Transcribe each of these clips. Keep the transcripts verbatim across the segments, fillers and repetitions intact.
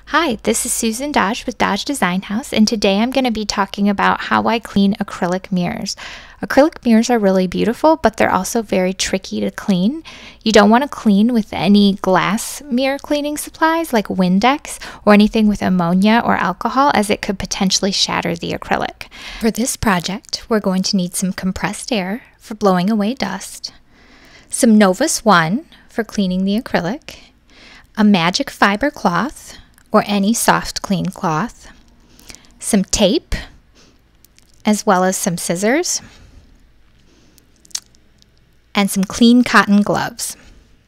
Hi, this is Susan Dodge with Dodge Design House, and today I'm going to be talking about how I clean acrylic mirrors. Acrylic mirrors are really beautiful, but they're also very tricky to clean. You don't want to clean with any glass mirror cleaning supplies like Windex or anything with ammonia or alcohol, as it could potentially shatter the acrylic. For this project, we're going to need some compressed air for blowing away dust, some Novus One for cleaning the acrylic, a magic fiber cloth or any soft clean cloth, some tape, as well as some scissors, and some clean cotton gloves.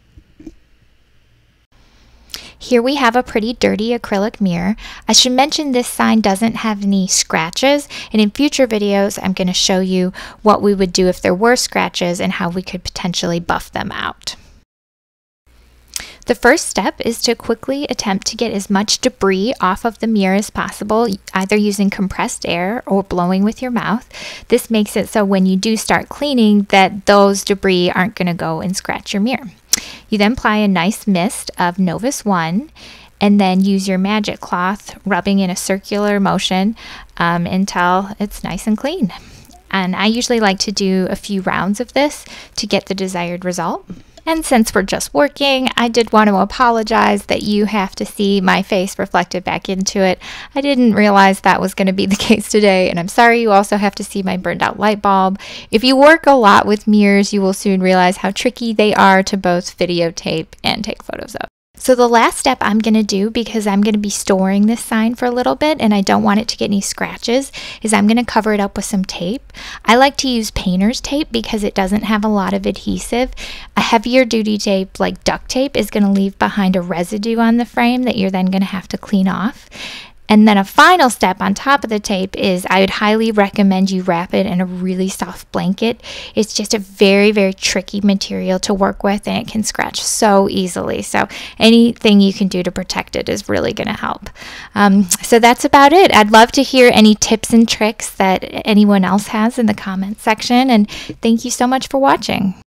Here we have a pretty dirty acrylic mirror. I should mention this sign doesn't have any scratches, and in future videos I'm going to show you what we would do if there were scratches and how we could potentially buff them out. The first step is to quickly attempt to get as much debris off of the mirror as possible, either using compressed air or blowing with your mouth. This makes it so when you do start cleaning that those debris aren't going to go and scratch your mirror. You then apply a nice mist of Novus One and then use your magic cloth, rubbing in a circular motion um, until it's nice and clean. And I usually like to do a few rounds of this to get the desired result. And since we're just working, I did want to apologize that you have to see my face reflected back into it. I didn't realize that was going to be the case today, and I'm sorry you also have to see my burned out light bulb. If you work a lot with mirrors, you will soon realize how tricky they are to both videotape and take photos of. So the last step I'm going to do, because I'm going to be storing this sign for a little bit and I don't want it to get any scratches, is I'm going to cover it up with some tape. I like to use painter's tape because it doesn't have a lot of adhesive. A heavier duty tape like duct tape is going to leave behind a residue on the frame that you're then going to have to clean off. And then a final step on top of the tape is I would highly recommend you wrap it in a really soft blanket. It's just a very, very tricky material to work with, and it can scratch so easily. So anything you can do to protect it is really going to help. Um, so that's about it. I'd love to hear any tips and tricks that anyone else has in the comments section. And thank you so much for watching.